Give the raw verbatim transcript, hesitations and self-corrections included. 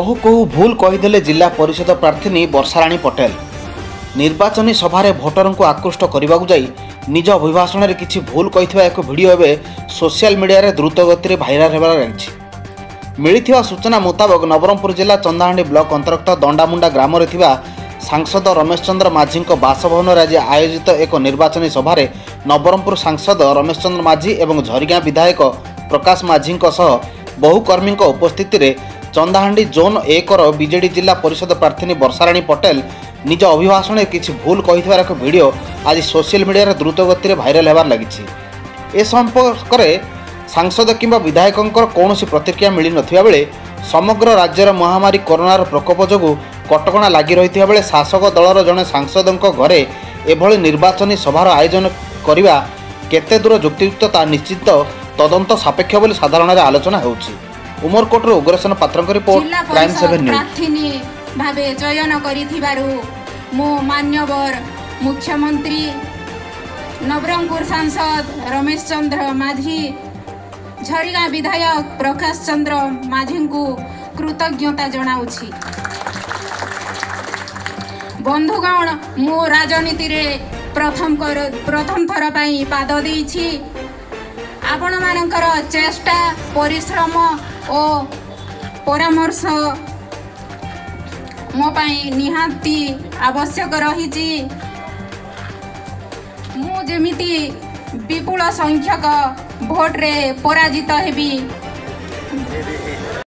कहू कहू भूल कहीदेले जिला परिषद प्रार्थी वर्षाराणी पटेल। निर्वाचनी सभारे भोटर को आकृष्ट करने जाई निज अभिभाषण में किसी भूल कही एक भिडियो एवं सोशल मीडिया रे द्रुत गति भाइराल होबार लगी। मिली सूचना मुताबक नवरंगपुर जिला चंदाहांडी ब्लॉक अंतर्गत दंडामुंडा ग्राम रे सांसद रमेश चंद्र माझी बासभवन आज आयोजित एक निर्वाचनी सभारे नवरंगपुर सांसद रमेश चंद्र माझी और झरिगाँ विधायक प्रकाश माझी बहु कर्मी उपस्थित रे चंदाहांडी जोन एक बीजेडी जिला परिषद प्रार्थी वर्षाराणी पटेल निज अभिभाषण में किसी भूल कही एक भिडियो आज सोशल मीडिया द्रुत गति भाइराल होबार लगी। ए संपर्क में सांसद किंबा विधायकों कौन प्रतिक्रिया मिल नथिबा बेले समग्र राज्यर महामारी कोरोनार प्रकोप जोगु कटकणा लगी रही बेले शासक दलर जड़े सांसद घरे एभली निर्वाचनी सभार आयोजन करने केते दूर युक्तियुक्त ता निश्चित तदंत सापेक्ष बोली साधारण आलोचना होउछि। उमरकोटर उग्रसेन पात्र रिपोर्ट प्राइम सेवन न्यूज। भावे चयन करिथिबारु मो मान्यवर मुख्यमंत्री नवरंगपुर सांसद रमेश चंद्र माझी झरिगाँ विधायक प्रकाश चंद्र माझी को कृतज्ञता जनाउछि। बंधुगण मो राजनीति रे प्रथम कर प्रथम थर पाई पाद देइछि। आपण मानकर चेष्टा परिश्रम और परामर्श मो पाई निहाती आवश्यक रही। मु जेमिति विपुल संख्यक भोट रे पराजित हेबी।